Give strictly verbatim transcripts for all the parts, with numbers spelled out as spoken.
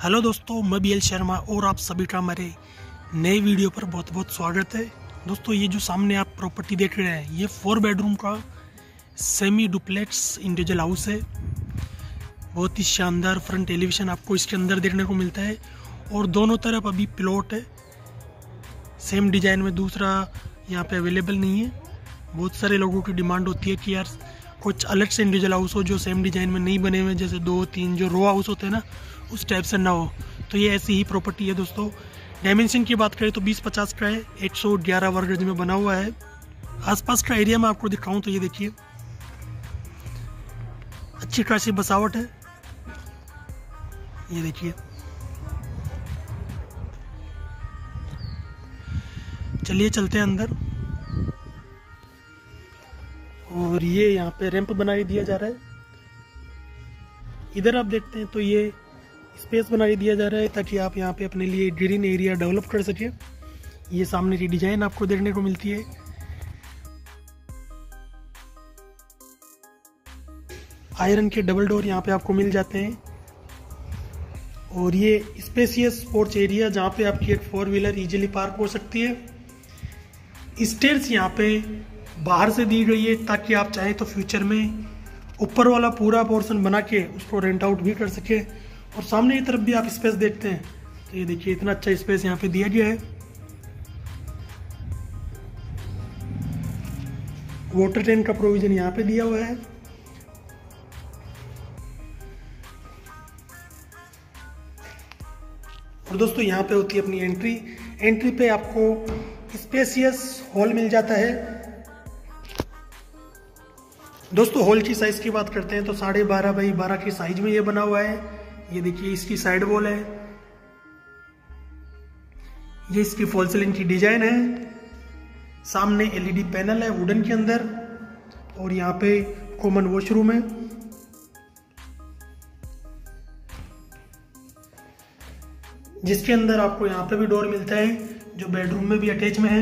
Hello दोस्तों, मैं B L Sharma और आप सभी का हमारे नए वीडियो पर बहुत बहुत स्वागत है। दोस्तों, ये जो सामने आप प्रॉपर्टी देख रहे हैं ये फोर बेडरूम का सेमी डुप्लेक्स इंडिविजुअल हाउस है। बहुत ही शानदार फ्रंट एलिवेशन आपको इसके अंदर देखने को मिलता है और दोनों तरफ अभी प्लॉट है। सेम डिजाइन में दूसरा यहाँ पे अवेलेबल नहीं है। बहुत सारे लोगों की डिमांड होती है कि यार कुछ अलग से इंडिविजुअल हाउस हो जो सेम डिजाइन में नहीं बने हुए, जैसे दो तीन जो रो हाउस होते हैं ना, उस टाइप से ना हो। तो ये ऐसी ही प्रॉपर्टी है दोस्तों। डायमेंशन की बात करें तो बीस पचास का है, एक सौ ग्यारह वर्ग गज में बना हुआ है। आसपास का एरिया में आपको दिखाऊं तो ये देखिए अच्छी खासी बसावट है। ये देखिए, चलिए चलते हैं अंदर। और ये यहाँ पे रैंप बना दिया जा रहा है। इधर आप देखते हैं तो ये स्पेस बना दिया जा रहा है ताकि आप यहाँ पे अपने लिए ग्रीन एरिया डेवलप कर सके। ये सामने की डिजाइन आपको देखने को मिलती है। आयरन के डबल डोर यहाँ पे आपको मिल जाते हैं। और ये स्पेसियस पोर्च एरिया जहाँ पे आपकी एक फोर व्हीलर इजीली पार्क हो सकती है। स्टेयर्स यहाँ पे बाहर से दी गई है ताकि आप चाहें तो फ्यूचर में ऊपर वाला पूरा पोर्शन बना के उसको रेंट आउट भी कर सके। और सामने की तरफ भी आप स्पेस देखते हैं तो ये देखिए इतना अच्छा स्पेस यहाँ पे दिया गया है। वाटर टैंक का प्रोविजन यहाँ पे दिया हुआ है। और दोस्तों यहाँ पे होती है अपनी एंट्री। एंट्री पे आपको स्पेसियस हॉल मिल जाता है। दोस्तों, हॉल की साइज की बात करते हैं तो साढ़े बारह बाई बारह की साइज में ये बना हुआ है। ये देखिए इसकी साइड वॉल है। ये इसकी फॉल सीलिंग की डिजाइन है। सामने एलईडी पैनल है वुडन के अंदर। और यहाँ पे कॉमन वॉशरूम है। जिसके अंदर आपको यहाँ पे भी डोर मिलता है जो बेडरूम में भी अटैच में है।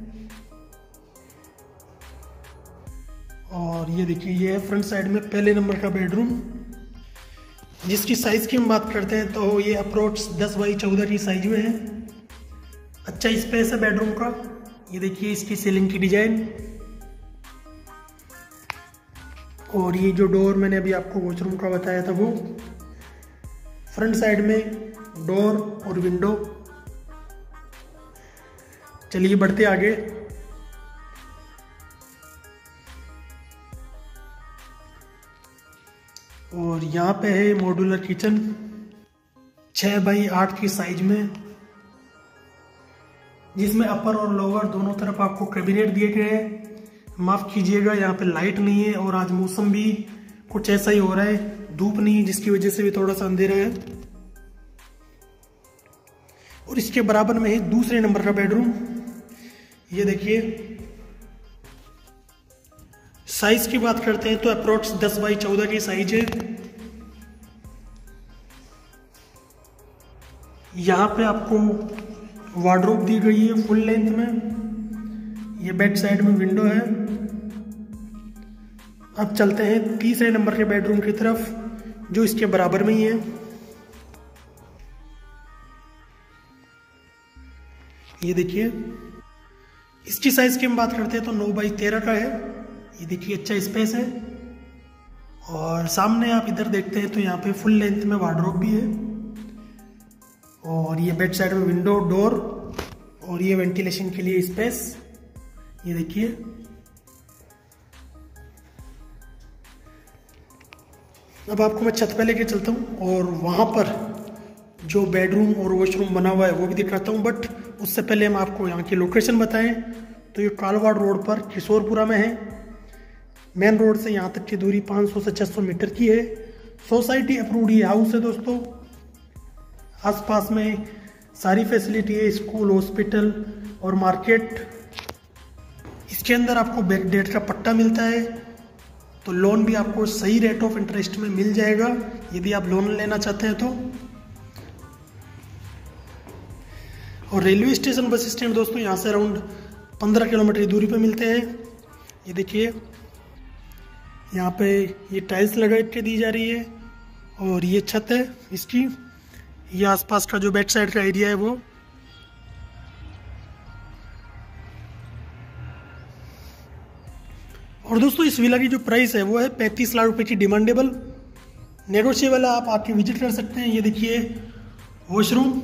और ये देखिए ये है फ्रंट साइड में पहले नंबर का बेडरूम, जिसकी साइज की हम बात करते हैं तो ये अप्रोक्स दस बाई चौदह की साइज में है। अच्छा स्पेस है बेडरूम का। ये देखिए इसकी सीलिंग की डिजाइन। और ये जो डोर मैंने अभी आपको वॉशरूम का बताया था वो फ्रंट साइड में डोर और विंडो। चलिए बढ़ते आगे। और यहाँ पे है मॉड्यूलर किचन छः बाई आठ की साइज में, जिसमें अपर और लोअर दोनों तरफ आपको कैबिनेट दिए गए हैं। माफ कीजिएगा यहाँ पे लाइट नहीं है और आज मौसम भी कुछ ऐसा ही हो रहा है, धूप नहीं है, जिसकी वजह से भी थोड़ा सा अंधेरा है। और इसके बराबर में है दूसरे नंबर का बेडरूम। ये देखिए साइज की बात करते हैं तो अप्रोक्स दस बाई चौदह की साइज है। यहाँ पे आपको वार्डरोब दी गई है फुल लेंथ में। ये बेड साइड में विंडो है। अब चलते हैं तीसरे नंबर के बेडरूम की तरफ जो इसके बराबर में ही है। ये देखिए इसकी साइज की हम बात करते हैं तो नौ बाई तेरह का है। ये देखिए अच्छा स्पेस है। और सामने आप इधर देखते हैं तो यहाँ पे फुल लेंथ में वार्डरोब भी है। और ये बेड साइड में विंडो, डोर और ये वेंटिलेशन के लिए स्पेस। ये देखिए अब आपको मैं छत पे लेके चलता हूँ और वहाँ पर जो बेडरूम और वॉशरूम बना हुआ है वो भी दिखाता हूँ। बट उससे पहले हम आपको यहाँ की लोकेशन बताएं तो ये कालवाड़ रोड पर किशोरपुरा में है। मेन रोड से यहाँ तक की दूरी पाँच सौ से छह सौ मीटर की है। सोसाइटी अप्रूव्ड ये हाउस है दोस्तों। आसपास में सारी फैसिलिटी है, स्कूल, हॉस्पिटल और मार्केट। इसके अंदर आपको बैक डेट का पट्टा मिलता है तो लोन भी आपको सही रेट ऑफ इंटरेस्ट में मिल जाएगा यदि आप लोन लेना चाहते हैं तो। और रेलवे स्टेशन, बस स्टैंड दोस्तों यहाँ से अराउंड पंद्रह किलोमीटर की दूरी पे मिलते हैं। ये देखिए यहाँ पे ये टाइल्स लगा के दी जा रही है और ये छत है इसकी। ये आसपास का जो बैक साइड का एरिया है वो। और दोस्तों इस विला की जो प्राइस है वो है पैंतीस लाख रुपए की, डिमांडेबल, नेगोशिएबल। आप आके विजिट कर सकते हैं। ये देखिए वॉशरूम,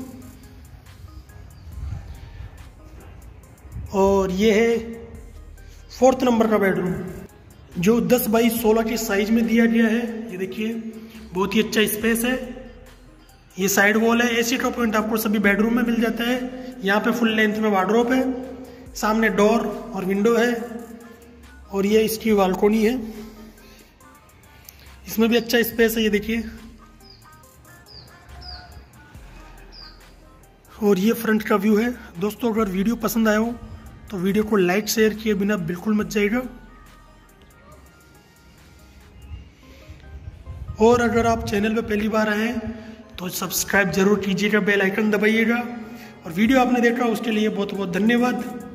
और ये है फोर्थ नंबर का बेडरूम जो दस बाई सोलह की साइज में दिया गया है। ये देखिए बहुत ही अच्छा स्पेस है। ये साइड वॉल है। एसी का पॉइंट आपको सभी बेडरूम में मिल जाता है। यहाँ पे फुल लेंथ में वार्डरोब है, सामने डोर और विंडो है, और ये इसकी बालकोनी है। इसमें भी अच्छा स्पेस है। ये देखिए, और ये फ्रंट का व्यू है। दोस्तों अगर वीडियो पसंद आया हो तो वीडियो को लाइक शेयर किए बिना बिल्कुल मत जाइएगा। और अगर आप चैनल पे पहली बार आए हैं तो सब्सक्राइब जरूर कीजिएगा, बेल आइकन दबाइएगा। और वीडियो आपने देखा उसके लिए बहुत बहुत धन्यवाद।